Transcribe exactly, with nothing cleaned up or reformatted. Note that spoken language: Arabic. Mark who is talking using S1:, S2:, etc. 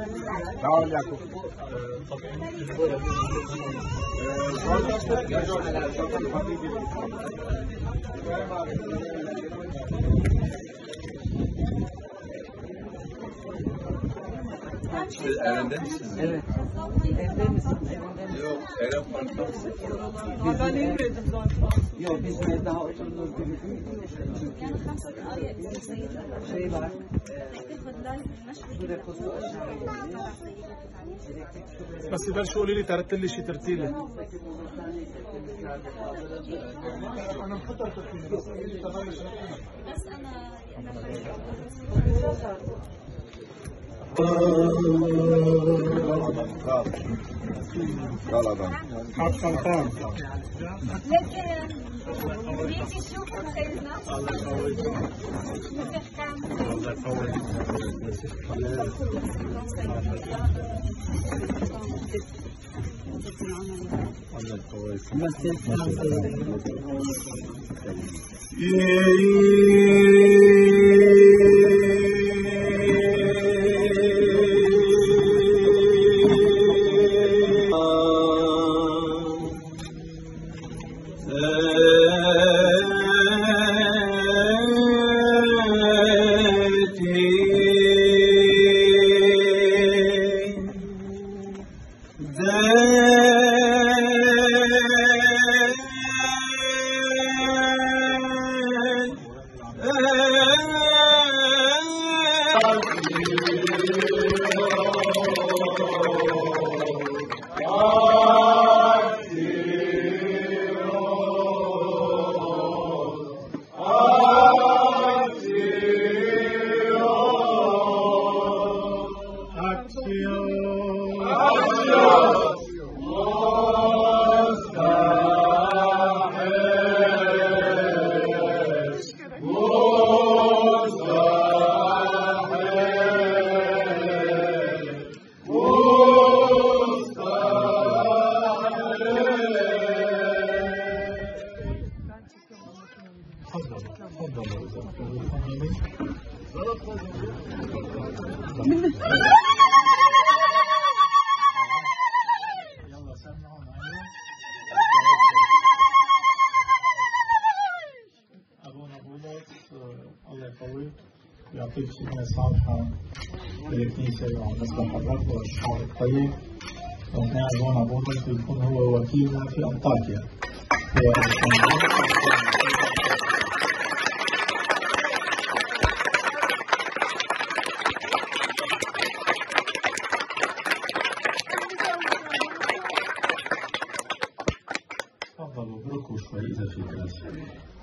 S1: تعال يعقوب.
S2: Siz Eren'de misiniz?
S3: Evet. Evde misin? Evinde misin?
S2: Yok, Eren farklı.
S3: Ha, ben inmedim zaten. Yok, bizim ev daha oturulur gibi değil. Çünkü şey var. E, su deposu aşağıya iniyor.
S4: بس يقدرش يقولي لي ترتل لي شي ترتيله.
S1: انا مخطط بس انا
S4: حق سلطان.
S5: أبونا بولس الله يقويك ويعطيك خدمة صالحة في الكنيسة ومسبح الرب والشعب الطيب. ونحن أبونا بولس بيكون هو وكيلنا في أنطاكيا. تفضلوا اتركوا شوي إذا في كلام.